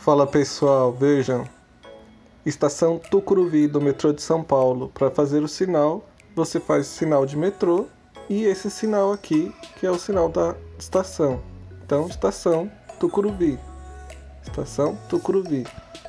Fala pessoal, vejam, estação Tucuruvi do metrô de São Paulo. Para fazer o sinal, você faz sinal de metrô e esse sinal aqui, que é o sinal da estação. Então, estação Tucuruvi. Estação Tucuruvi.